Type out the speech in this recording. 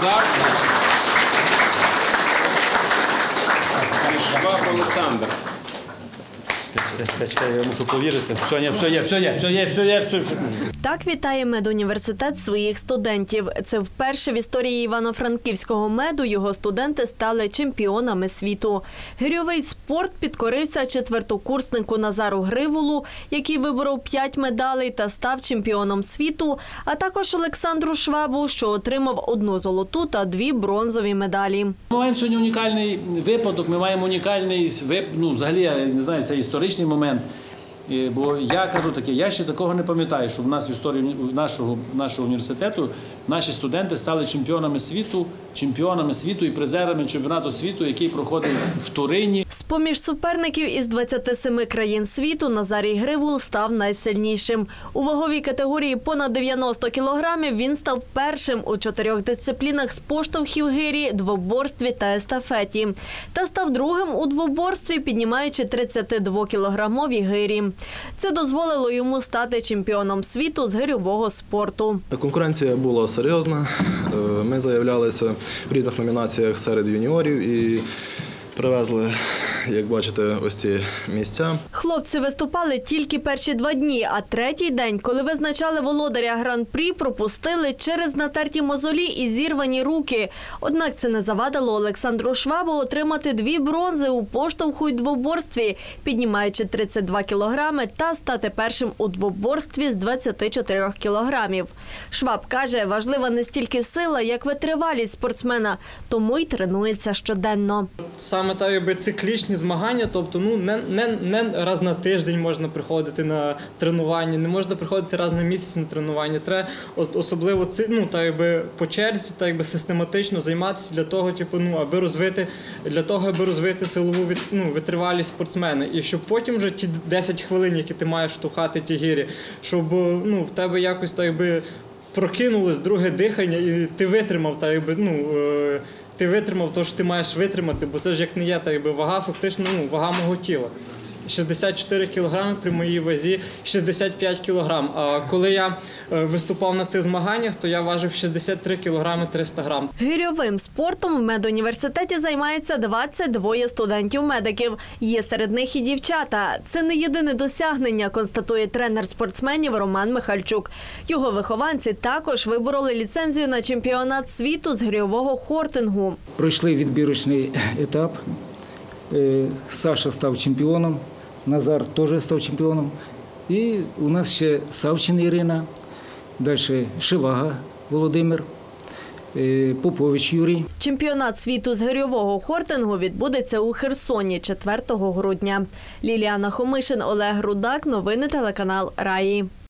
Назар. І Шваб Олександр. Я мушу повірити. Все є. Так вітає медуніверситет своїх студентів. Це вперше в історії Івано-Франківського меду його студенти стали чемпіонами світу. Гирьовий спорт підкорився четвертокурснику Назару Гривулу, який виборов 5 медалей та став чемпіоном світу, а також Олександру Швабу, що отримав 1 золоту та 2 бронзові медалі. Ми маємо сьогодні унікальний випадок, ми маємо унікальний, взагалі, я не знаю, це історичний момент. Бо я кажу таке, я ще такого не пам'ятаю, що в нас в історії нашого університету наші студенти стали чемпіонами світу і призерами чемпіонату світу, який проходив в Турині. З-поміж суперників із 27 країн світу Назарій Гривул став найсильнішим. У ваговій категорії понад 90 кілограмів він став першим у 4 дисциплінах з поштовхів гирі, двоборстві та естафеті. Та став другим у двоборстві, піднімаючи 32-кілограмові гирі. Це дозволило йому стати чемпіоном світу з гирьового спорту. Конкуренція була серйозна. Ми заявлялися в різних номінаціях серед юніорів і привезли, як бачите, ось ці місця. Хлопці виступали тільки перші 2 дні, а третій день, коли визначали володаря гран-прі, пропустили через натерті мозолі і зірвані руки. Однак це не завадило Олександру Швабу отримати 2 бронзи у поштовху й двоборстві, піднімаючи 32 кілограми та стати першим у двоборстві з 24 кілограмів. Шваб каже, важлива не стільки сила, як витривалість спортсмена, тому й тренується щоденно. Саме так, циклічні змагання, тобто не раз на тиждень можна приходити на тренування, не можна приходити раз на місяць на тренування. Треба особливо по черзі, систематично займатися для того, аби розвити силову витривалість спортсмена. І щоб потім вже ті 10 хвилин, які ти маєш штовхати ті гирі, щоб в тебе якось прокинулось друге дихання і ти витримав, ти витримав те, що ти маєш витримати, бо це ж як не є, вага, фактично, вага мого тіла. 64 кілограми при моїй вазі 65 кілограм. А коли я виступав на цих змаганнях, то я важив 63 кілограми 300 грам. Гирьовим спортом в медуніверситеті займається 22 студентів-медиків. Є серед них і дівчата. Це не єдине досягнення, констатує тренер спортсменів Роман Михальчук. Його вихованці також вибороли ліцензію на чемпіонат світу з гирьового хортингу. Пройшли відбірочний етап. Саша став чемпіоном, Назар теж став чемпіоном. І у нас ще Савчин Ірина, далі Шивага Володимир, Попович Юрій. Чемпіонат світу з гирьового хортингу відбудеться у Херсоні 4 грудня. Ліліана Хомишин, Олег Рудак. Новини телеканал Раї.